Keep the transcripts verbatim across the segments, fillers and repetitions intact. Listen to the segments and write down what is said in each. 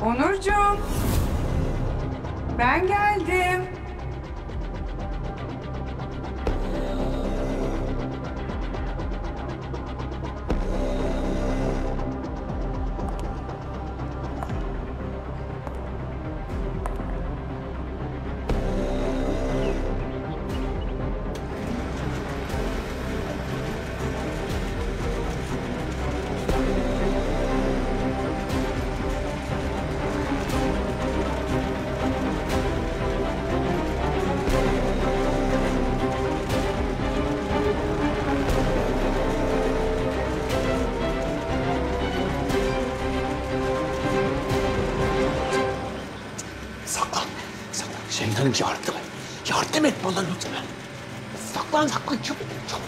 Onurcuğum. Ben geldim. Şeytanım yardım et. Yardım et bana lütfen. Saklan saklan çabuk çabuk.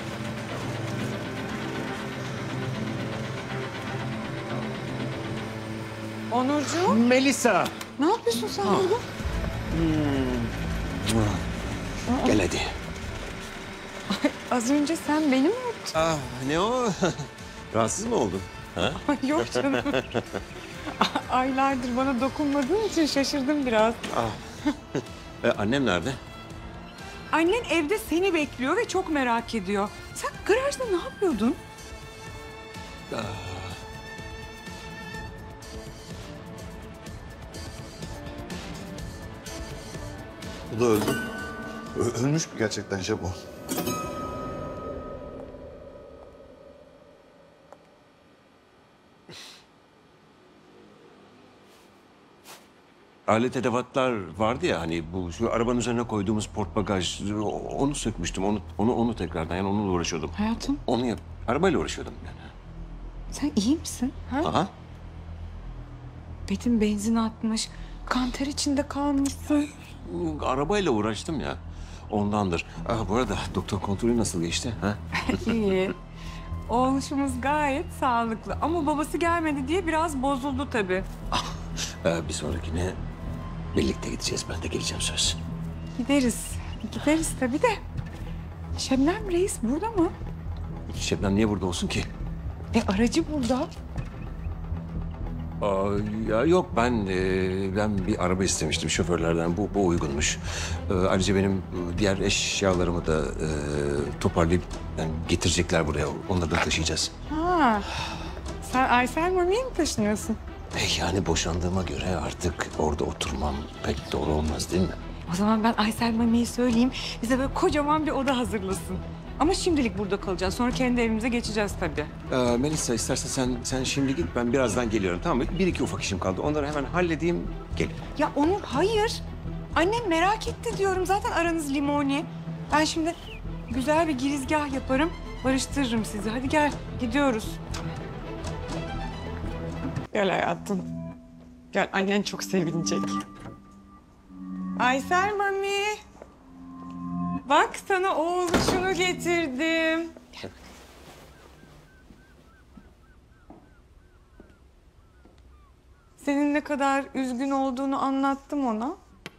Onurcuğum. Melisa. Ne yapıyorsun sen burada? Hmm. Gel hadi. Ay, az önce sen beni mi öptün? Ah, ne o? Rahatsız mı oldun? Ha? Ay, yok canım. Aylardır bana dokunmadığın için şaşırdım biraz. Ah. e, annem nerede? Annen evde seni bekliyor ve çok merak ediyor. Sen garajda ne yapıyordun? Ah. Bu da öldü. Ö- ölmüş mü gerçekten Şebo? Alet edevatlar vardı ya hani bu şu arabanın üzerine koyduğumuz portbagaj onu sökmüştüm onu onu onu tekrardan yani onunla uğraşıyordum. Hayatım. Onu yap arabayla uğraşıyordum yani. Sen iyi misin? Ha? Aha. Betin benzin atmış. Kanter içinde kalmışsın. Arabayla uğraştım ya. Ondandır. Ah, bu arada doktor kontrolü nasıl geçti? Ha? İyi. Oğluşumuz gayet sağlıklı. Ama babası gelmedi diye biraz bozuldu tabii. Ee, bir sonrakine birlikte gideceğiz. Ben de geleceğim söz. Gideriz. Gideriz tabii de. Şebnem Reis burada mı? Şebnem niye burada olsun ki? E aracı burada. Aa, ya yok ben e, ben bir araba istemiştim şoförlerden. Bu, bu uygunmuş. Ee, ayrıca benim e, diğer eşyalarımı da e, toparlayıp yani getirecekler buraya. Onları da taşıyacağız. Ha. Sen Aysel Mami'ye mi taşınıyorsun? E, yani boşandığıma göre artık orada oturmam pek doğru olmaz değil mi? O zaman ben Aysel Mami'ye söyleyeyim. Bize böyle kocaman bir oda hazırlasın. Ama şimdilik burada kalacağız. Sonra kendi evimize geçeceğiz tabii. Ee, Melisa istersen sen sen şimdi git ben birazdan geliyorum tamam mı? Bir iki ufak işim kaldı. Onları hemen halledeyim gel. Ya Onur hayır. Annem merak etti diyorum. Zaten aranız limoni. Ben şimdi güzel bir girizgah yaparım. Barıştırırım sizi. Hadi gel gidiyoruz. Gel hayatım. Gel annen çok sevinecek. Aysel Mami. Bak sana oğluşunu getirdim. Senin ne kadar üzgün olduğunu anlattım ona.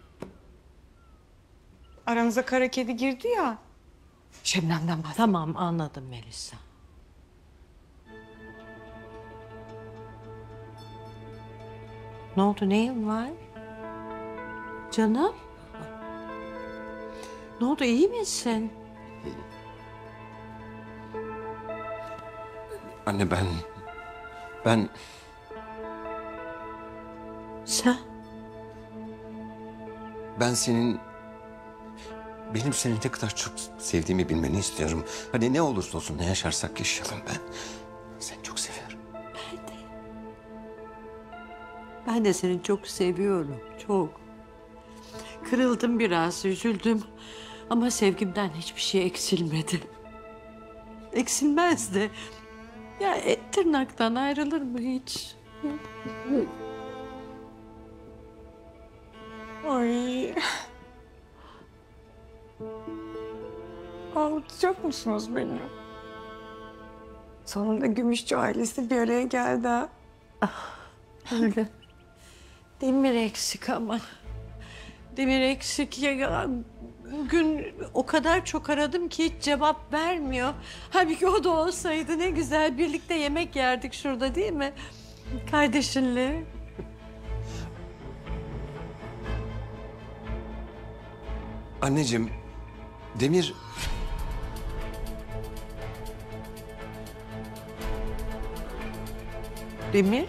Aranıza kara kedi girdi ya. Şebnem'den bahsettim. Tamam anladım Melisa. Ne oldu neyin var? Canım? Ne oldu iyi misin? Anne ben ben Sen? ben senin benim seni ne kadar çok sevdiğimi bilmeni istiyorum. Hani ne olursa olsun ne yaşarsak yaşayalım ben seni çok seviyorum. Ben de. Ben de seni çok seviyorum. Çok. Kırıldım biraz, üzüldüm. Ama sevgimden hiçbir şey eksilmedi. Eksilmez de. Ya et tırnaktan ayrılır mı hiç? Ay. Ağlatacak mısınız beni? Sonunda Gümüşçü ailesi bir araya geldi ha. Öyle. Demir eksik ama. Demir eksik ya. Bugün o kadar çok aradım ki hiç cevap vermiyor. Halbuki o da olsaydı ne güzel birlikte yemek yerdik şurada değil mi? Kardeşinle. Anneciğim, Demir... Demir?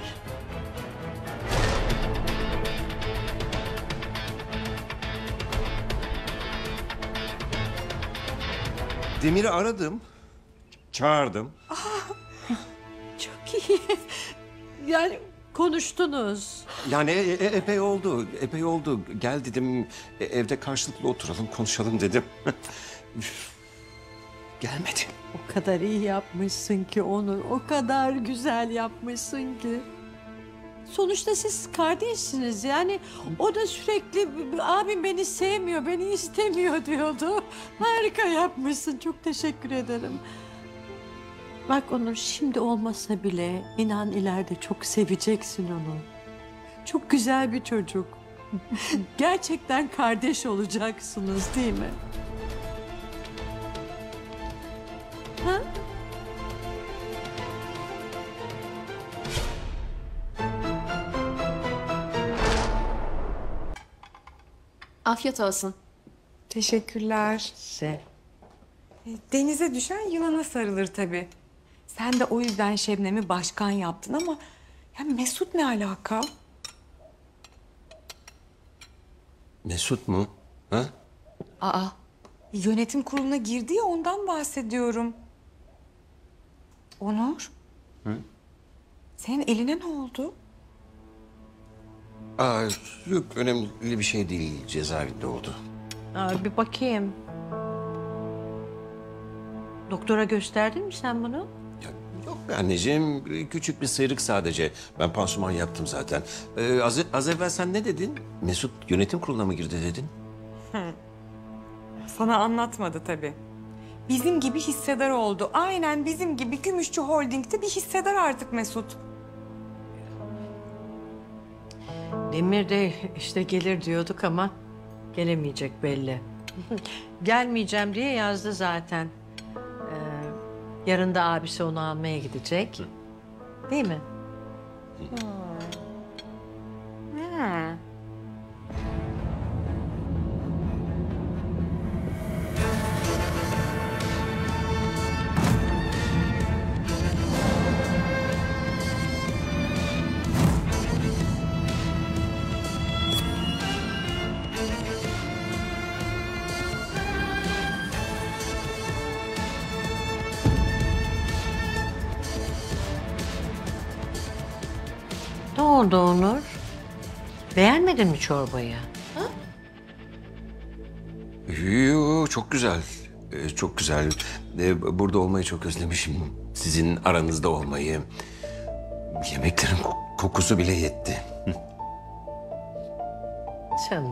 Demir'i aradım, çağırdım. Çok iyi. Yani konuştunuz. Yani e- e- epey oldu, epey oldu. Gel dedim, e- evde karşılıklı oturalım, konuşalım dedim. Üf, Gelmedi. O kadar iyi yapmışsın ki Onur. O kadar güzel yapmışsın ki. Sonuçta siz kardeşsiniz. Yani o da sürekli abim beni sevmiyor, beni istemiyor diyordu. Harika yapmışsın. Çok teşekkür ederim. Bak Onur, şimdi olmasa bile inan ileride çok seveceksin onu. Çok güzel bir çocuk. Gerçekten kardeş olacaksınız değil mi? Ha? Afiyet olsun. Teşekkürler. Se. Denize düşen yılana sarılır tabii. Sen de o yüzden Şebnem'i başkan yaptın ama... Ya Mesut ne alaka? Mesut mu? Ha? Aa, yönetim kuruluna girdi ya ondan bahsediyorum. Onur. Hı? Senin eline ne oldu? Aa, yok, önemli bir şey değil. Cezaevinde oldu. Aa, bir bakayım. Doktora gösterdin mi sen bunu? Ya, yok be anneciğim, küçük bir sıyrık sadece. Ben pansuman yaptım zaten. Ee, az, az evvel sen ne dedin? Mesut yönetim kuruluna mı girdi dedin? Sana anlatmadı tabii. Bizim gibi hissedar oldu. Aynen bizim gibi Gümüşçü Holding'de bir hissedar artık Mesut. Demir de işte gelir diyorduk ama gelemeyecek belli. Gelmeyeceğim diye yazdı zaten. Ee, yarın da abisi onu almaya gidecek. Değil mi? Ha. Ne oldu Onur? Beğenmedin mi çorbayı? Yoo, çok güzel. Ee, çok güzel. Ee, burada olmayı çok özlemişim. Sizin aranızda olmayı. Yemeklerin ko- kokusu bile yetti. Canım.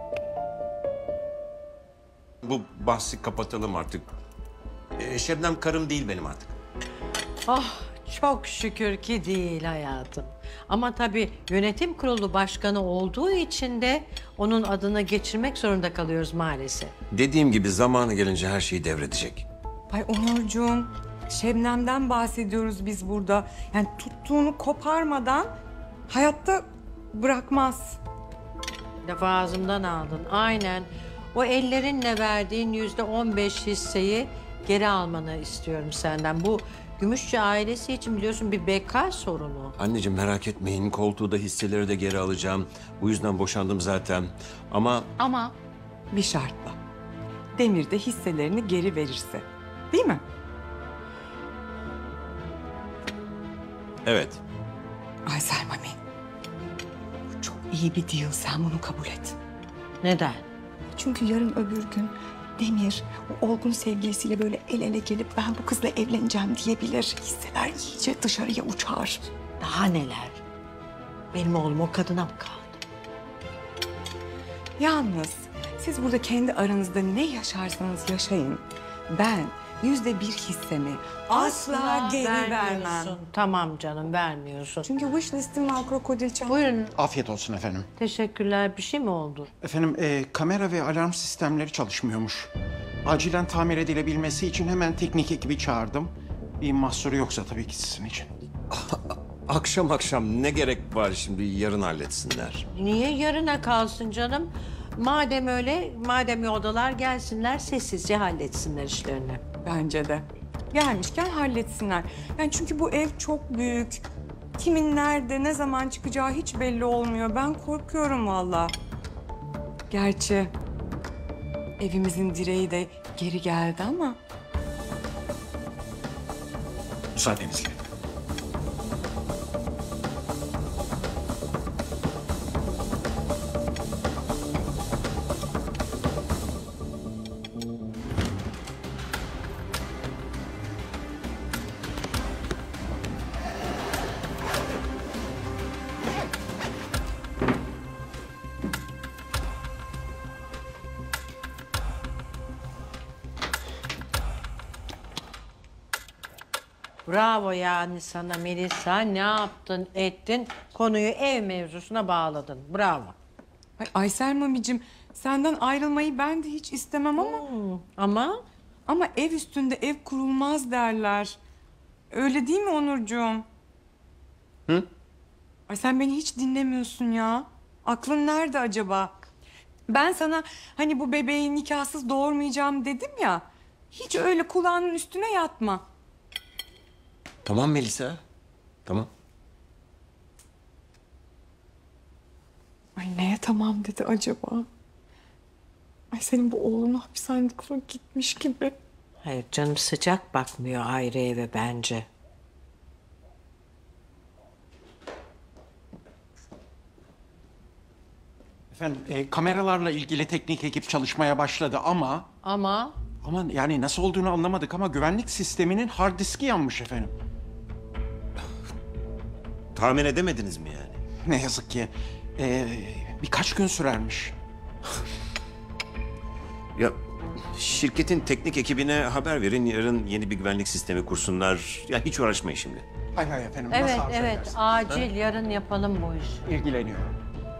Bu bahsi kapatalım artık. Ee, Şebnem karım değil benim artık. Ah çok şükür ki değil hayatım. Ama tabii yönetim kurulu başkanı olduğu için de onun adını geçirmek zorunda kalıyoruz maalesef. Dediğim gibi zamanı gelince her şeyi devredecek. Ay Onurcuğum, Şebnem'den bahsediyoruz biz burada. Yani tuttuğunu koparmadan hayatta bırakmaz. Lafı ağzımdan aldın. Aynen. O ellerinle verdiğin yüzde on beş hisseyi geri almanı istiyorum senden. Bu Gümüşçü ailesi için biliyorsun bir beka sorunu. Anneciğim merak etmeyin. Koltuğu da hisseleri de geri alacağım. Bu yüzden boşandım zaten. Ama Ama Bir şartla. Demir de hisselerini geri verirse. Değil mi? evet. Ay Selmami. Bu çok iyi bir deal. Sen bunu kabul et. Neden? Çünkü yarın öbür gün Demir o olgun sevgilisiyle böyle el ele gelip ben bu kızla evleneceğim diyebilir. Hisseler iyice dışarıya uçar. Daha neler? Benim oğlum o kadına mı kaldı? Yalnız siz burada kendi aranızda ne yaşarsanız yaşayın. Ben yüzde bir hissemi asla, geri vermem. vermiyorsun. Tamam canım vermiyorsun. Çünkü wish listim var krokodil çan. Buyurun. Afiyet olsun efendim. Teşekkürler. Bir şey mi oldu? Efendim e, kamera ve alarm sistemleri çalışmıyormuş. Acilen tamir edilebilmesi için hemen teknik ekibi çağırdım. Bir mahsuru yoksa tabii ki sizin için. Akşam akşam ne gerek var şimdi yarın halletsinler. Niye yarına kalsın canım? Madem öyle, madem yoldalar gelsinler sessizce halletsinler işlerini. Bence de. Gelmişken halletsinler. Yani çünkü bu ev çok büyük. Kimin nerede, ne zaman çıkacağı hiç belli olmuyor. Ben korkuyorum vallahi. Gerçi evimizin direği de geri geldi ama. Müsaadenizle. Bravo yani sana Melisa. Ne yaptın, ettin? Konuyu ev mevzusuna bağladın. Bravo. Ay Aysel Mamicim, senden ayrılmayı ben de hiç istemem ama... Ama Ama ev üstünde ev kurulmaz derler. Öyle değil mi Onurcuğum? Hı? Ay sen beni hiç dinlemiyorsun ya. Aklın nerede acaba? Ben sana hani bu bebeği nikahsız doğurmayacağım dedim ya. Hiç öyle kulağının üstüne yatma. Tamam Melisa. Tamam. Ay neye tamam dedi acaba? Ay senin bu oğlun hapishanede gitmiş gibi. hayır canım sıcak bakmıyor ayrı eve bence. Efendim e, kameralarla ilgili teknik ekip çalışmaya başladı ama... Ama Ama yani nasıl olduğunu anlamadık ama güvenlik sisteminin hard diski yanmış efendim. Tahmin edemediniz mi yani? Ne yazık ki e, birkaç gün sürermiş. Ya şirketin teknik ekibine haber verin. Yarın yeni bir güvenlik sistemi kursunlar. Ya hiç uğraşmayın şimdi. Hay hay efendim. evet nasıl arzu evet edersiniz? acil yarın yapalım bu işi. İlgileniyorum.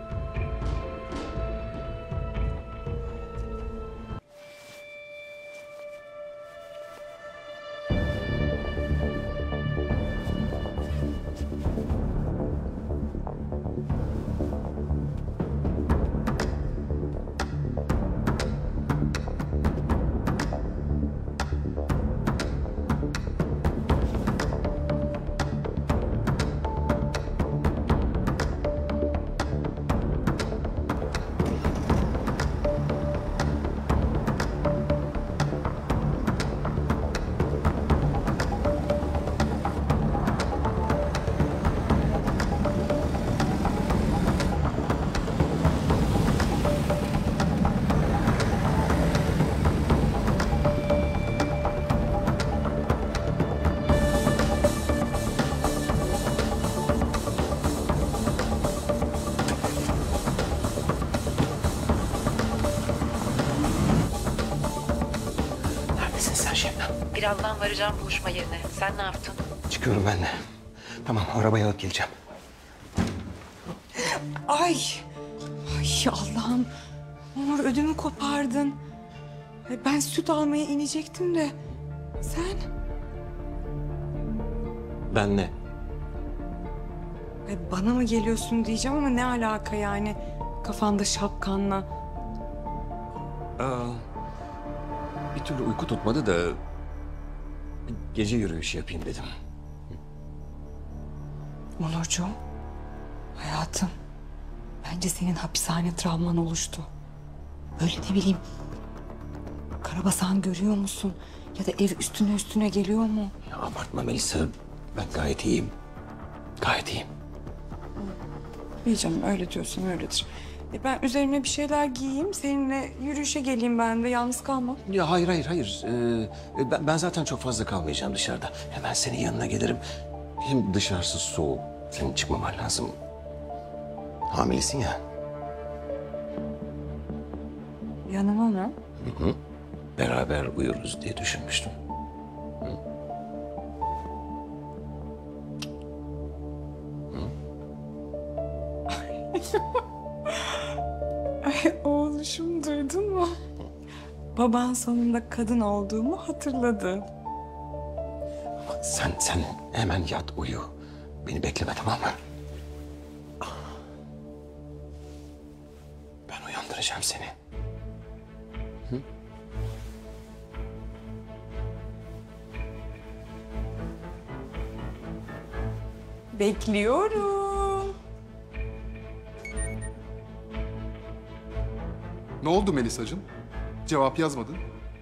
Neredesin sen Şebnem? Birazdan varacağım buluşma yerine. Sen ne yaptın? Çıkıyorum ben de. Tamam, arabayı alıp geleceğim. Ay. Ay Allah'ım. Onur ödümü kopardın. Ay, ben süt almaya inecektim de. Sen? Ben ne? Ay, bana mı geliyorsun diyeceğim ama ne alaka yani? Kafanda şapkanla. Aa, bir türlü uyku tutmadı da bir gece yürüyüşü yapayım dedim. Onurcuğum. Hayatım. Bence senin hapishane travman oluştu. Böyle ne bileyim. Karabasan görüyor musun? Ya da ev üstüne üstüne geliyor mu? Ya abartma Melisa. Ben gayet iyiyim. Gayet iyiyim. İyi canım öyle diyorsan öyledir. E, ben üzerime bir şeyler giyeyim. Seninle yürüyüşe geleyim ben de. Yalnız kalma. Ya hayır hayır hayır. Ee, ben, ben zaten çok fazla kalmayacağım dışarıda. Hemen senin yanına gelirim. Hem dışarısı soğuk. Senin çıkmaman lazım. Hamilesin ya. Yanıma mı? Hı hı. Beraber uyuruz diye düşünmüştüm. Ay oğluşum duydun mu? Baban sonunda kadın olduğumu hatırladı. Sen sen hemen yat uyu. Beni bekleme tamam mı? Ben uyandırayım. geberteceğim seni. Bekliyorum. Ne oldu Melisacığım? Cevap yazmadın.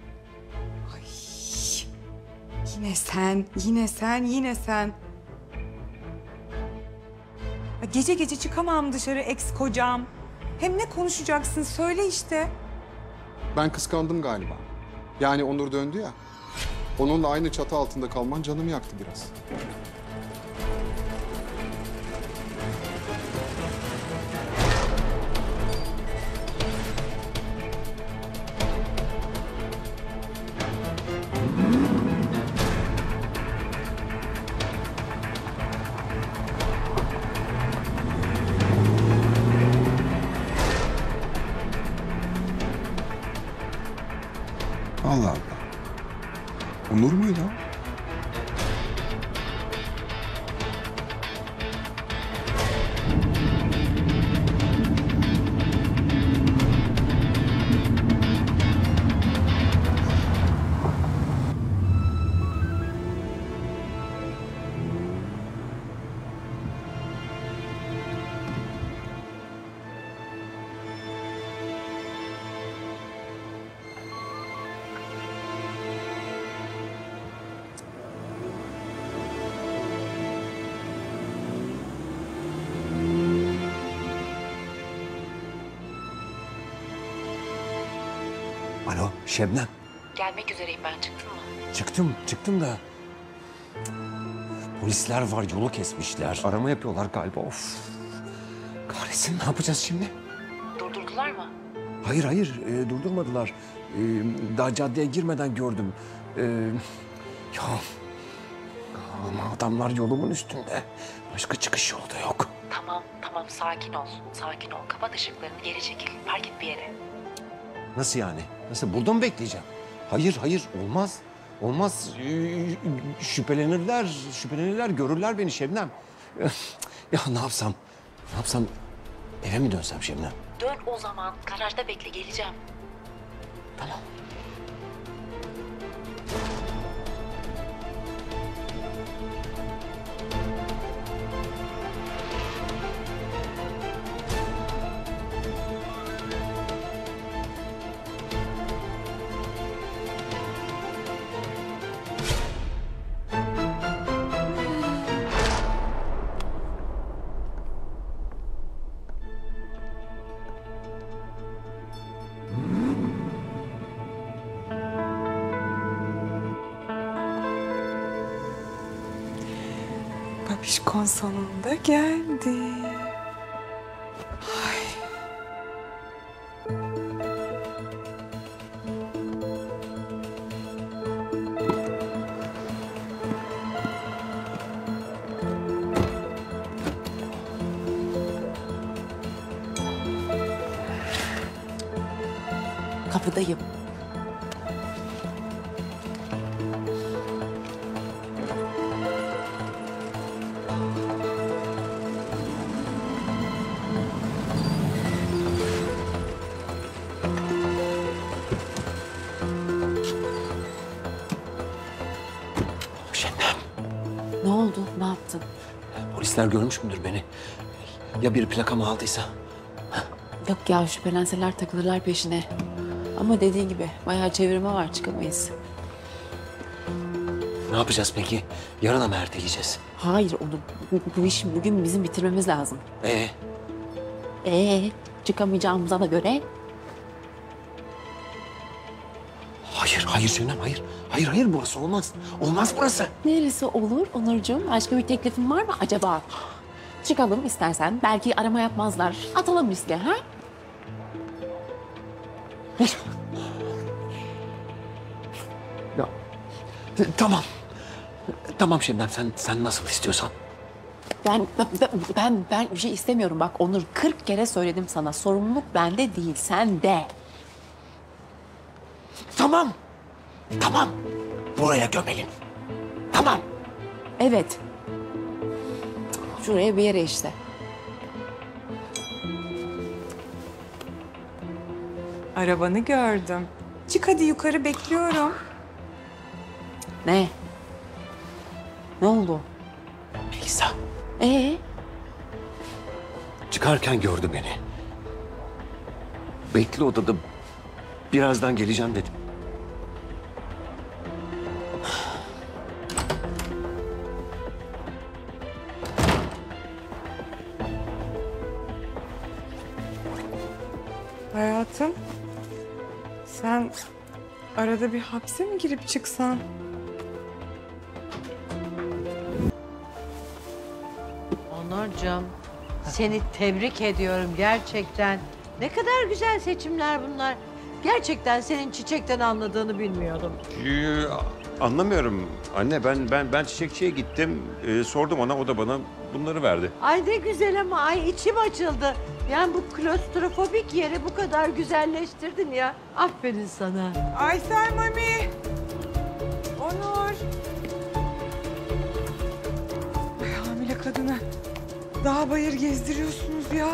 Yine sen, yine sen, yine sen. Ya gece gece çıkamam dışarı ex kocam. Hem ne konuşacaksın söyle işte. Ben kıskandım galiba. Yani Onur döndü ya. Onunla aynı çatı altında kalman canımı yaktı biraz. Allah Allah. Onur muydu o? Alo Şebnem. Gelmek üzereyim ben, çıktın mı? Çıktım, çıktım da... Polisler var, yolu kesmişler. Arama yapıyorlar galiba, of. Kahretsin, ne yapacağız şimdi? Durdurdular mı? Hayır, hayır, e, durdurmadılar. E, daha caddeye girmeden gördüm. E, ya... Ama adamlar yolumun üstünde. Başka çıkış yolu da yok. Tamam, tamam, sakin ol. Sakin ol. Kapat ışıklarını, geri çekil. Park et bir yere. Nasıl yani? Nasıl? Burada mı bekleyeceğim? Hayır, hayır. Olmaz. Olmaz. Ee, şüphelenirler. Şüphelenirler. Görürler beni Şebnem. Ya ne yapsam? Ne yapsam? Eve mi dönsem Şebnem? Dön o zaman. Garajda bekle, geleceğim. Tamam. Babişkon sonunda geldi. Ay. Kapıdayım. Şebnem. Ne oldu? Ne yaptın? Polisler görmüş müdür beni? Ya bir plakamı aldıysa? Yok ya, şüphelenseler takılırlar peşine. Ama dediğin gibi bayağı çevirme var, çıkamayız. Ne yapacağız peki? Yarına mı erteleyeceğiz? Hayır, onu bu, bu işi bugün bizim bitirmemiz lazım. Ee, Ee, çıkamayacağımıza da göre hayır, hayır Şebnem, hayır. Hayır, hayır burası olmaz. Olmaz burası. neresi olur Onurcuğum? Başka bir teklifin var mı acaba? Çıkalım istersen. Belki arama yapmazlar. Atalım riske, ha? Ya, t- tamam. Tamam Şebnem, sen sen nasıl istiyorsan. Ben, ben, ben, ben bir şey istemiyorum. Bak Onur, kırk kere söyledim sana. Sorumluluk bende değil, sende. Tamam. Tamam. Buraya gömelim. Tamam. Evet. Şuraya bir yere işte. Arabanı gördüm. Çık hadi yukarı bekliyorum. Ne? Ne oldu? Melisa Ee? çıkarken gördü beni. Bekle odada. Birazdan geleceğim dedim. Hayatım, sen arada bir hapse mi girip çıksan? Onurcuğum, seni tebrik ediyorum gerçekten. Ne kadar güzel seçimler bunlar. Gerçekten senin çiçekten anladığını bilmiyordum. Ee, anlamıyorum anne. Ben ben ben çiçekçiye gittim. Ee, sordum ona, o da bana bunları verdi. Ay ne güzel ama ay içim açıldı. Yani bu klostrofobik yeri bu kadar güzelleştirdin ya. Aferin sana. Aysel Mami! Onur! Ay hamile kadını dağ bayır gezdiriyorsunuz ya.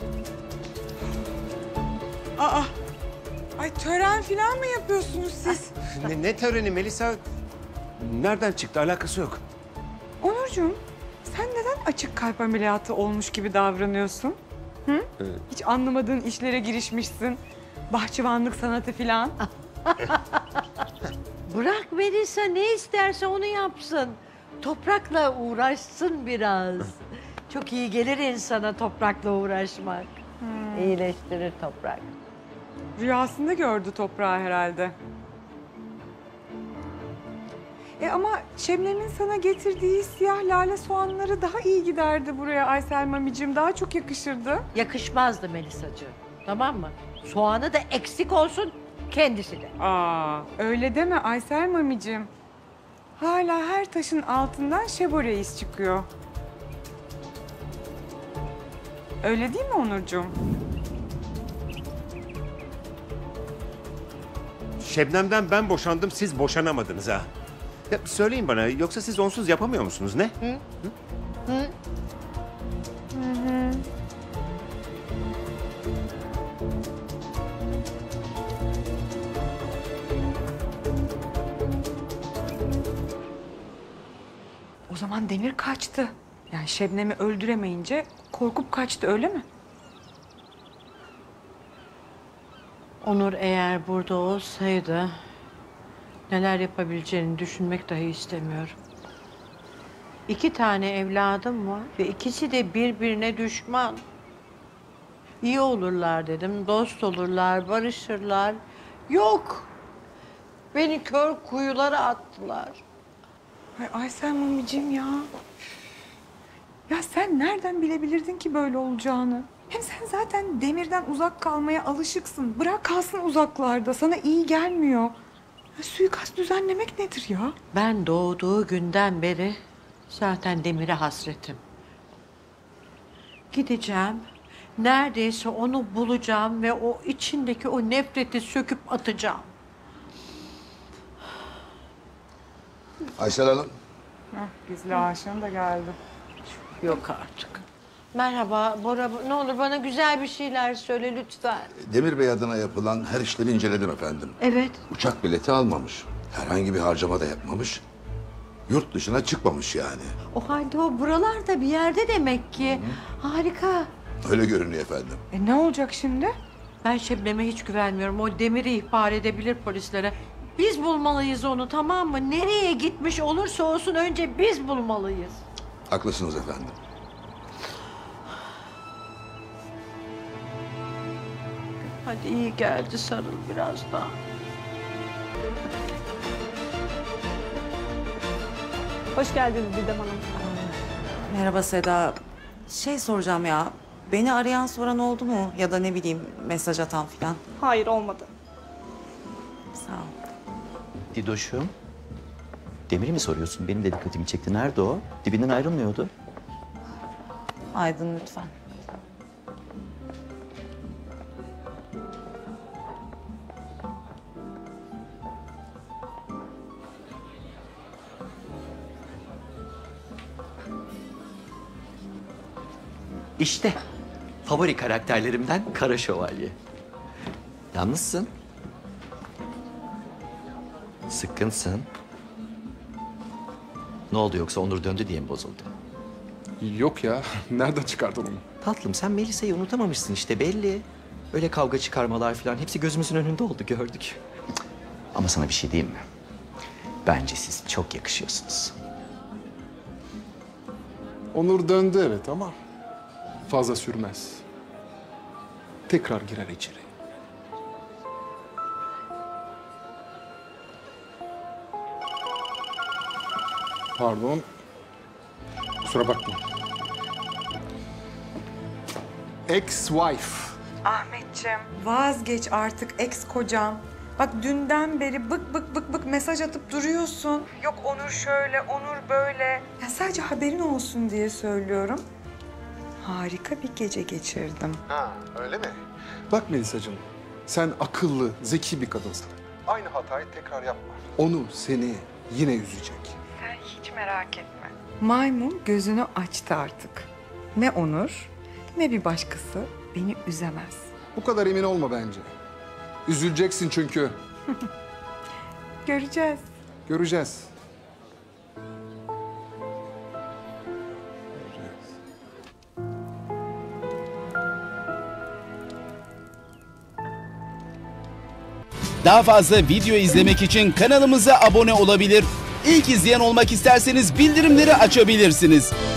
Aa! Ay tören falan mı yapıyorsunuz siz? Ne, ne töreni Melisa? Nereden çıktı? Alakası yok. Onurcuğum, sen neden açık kalp ameliyatı olmuş gibi davranıyorsun? Hı? Hiç anlamadığın işlere girişmişsin. Bahçıvanlık sanatı falan. Bırak Melisa ne isterse onu yapsın. Toprakla uğraşsın biraz. Çok iyi gelir insana toprakla uğraşmak. İyileştirir toprak. Rüyasında gördü toprağı herhalde. E ama Şebnem'in sana getirdiği siyah lale soğanları daha iyi giderdi buraya Aysel Mamicim. Daha çok yakışırdı. Yakışmazdı Melisacığım. Tamam mı? Soğanı da eksik olsun kendisi de. Aa, öyle deme Aysel Mamicim. Hala her taşın altından Şebo Reis çıkıyor. Öyle değil mi Onurcuğum? Şebnem'den ben boşandım, siz boşanamadınız ha. Ya söyleyin bana, yoksa siz onsuz yapamıyor musunuz ne? Hı? Hı? O zaman Demir kaçtı. Yani Şebnem'i öldüremeyince korkup kaçtı öyle mi? Onur eğer burada olsaydı neler yapabileceğini düşünmek dahi istemiyorum. İki tane evladım var ve ikisi de birbirine düşman. İyi olurlar dedim, dost olurlar, barışırlar. Yok. Beni kör kuyulara attılar. Ay Aysel Mamicim ya. Ya sen nereden bilebilirdin ki böyle olacağını? Hem sen zaten Demir'den uzak kalmaya alışıksın. Bırak kalsın uzaklarda. Sana iyi gelmiyor. Ya, suikast düzenlemek nedir ya? Ben doğduğu günden beri zaten Demir'e hasretim. Gideceğim, neredeyse onu bulacağım ve o içindeki o nefreti söküp atacağım. Aysel Hanım, Hah, gizli aşığın da geldi. Yok artık. Merhaba Bora, ne olur bana güzel bir şeyler söyle lütfen. Demir Bey adına yapılan her işlemi inceledim efendim. Evet. Uçak bileti almamış, herhangi bir harcama da yapmamış. Yurt dışına çıkmamış yani. O halde o buralarda bir yerde demek ki. Harika. Öyle görünüyor efendim. E ne olacak şimdi? Ben Şebnem'e hiç güvenmiyorum. O Demir'i ihbar edebilir polislere. Biz bulmalıyız onu, tamam mı? Nereye gitmiş olursa olsun önce biz bulmalıyız. Haklısınız efendim. Hadi iyi geldi, sarıl biraz daha. Hoş geldiniz Didem Hanım. Merhaba Seda. Şey soracağım ya. Beni arayan soran oldu mu? Ya da ne bileyim mesaj atan falan. Hayır olmadı. Sağ ol. Didoş'um. Demir'i mi soruyorsun? Benim de dikkatimi çekti. Nerede o? Dibinden ayrılmıyordu. Aydın lütfen. İşte favori karakterlerimden Kara Şövalye. Yalnızsın. Sıkkınsın. Ne oldu yoksa Onur döndü diye mi bozuldu? Yok ya. Nereden çıkardın onu? Tatlım sen Melisa'yı unutamamışsın işte belli. Öyle kavga çıkarmalar falan hepsi gözümüzün önünde oldu gördük. Ama sana bir şey diyeyim mi? Bence siz çok yakışıyorsunuz. Onur döndü evet ama fazla sürmez. Tekrar girer içeri. Pardon. Kusura bakma. Ex-wife. Ahmetciğim vazgeç artık ex kocam. Bak dünden beri bık bık bık bık mesaj atıp duruyorsun. Yok Onur şöyle, Onur böyle. Ya sadece haberin olsun diye söylüyorum. Harika bir gece geçirdim. Ha, öyle mi? Bak Melisa'cığım, sen akıllı, zeki bir kadınsın. Aynı hatayı tekrar yapma. Onu, seni yine üzecek. Sen hiç merak etme. Maymun gözünü açtı artık. Ne Onur ne bir başkası beni üzemez. Bu kadar emin olma bence. Üzüleceksin çünkü. Göreceğiz. Göreceğiz. Daha fazla video izlemek için kanalımıza abone olabilir. İlk izleyen olmak isterseniz bildirimleri açabilirsiniz.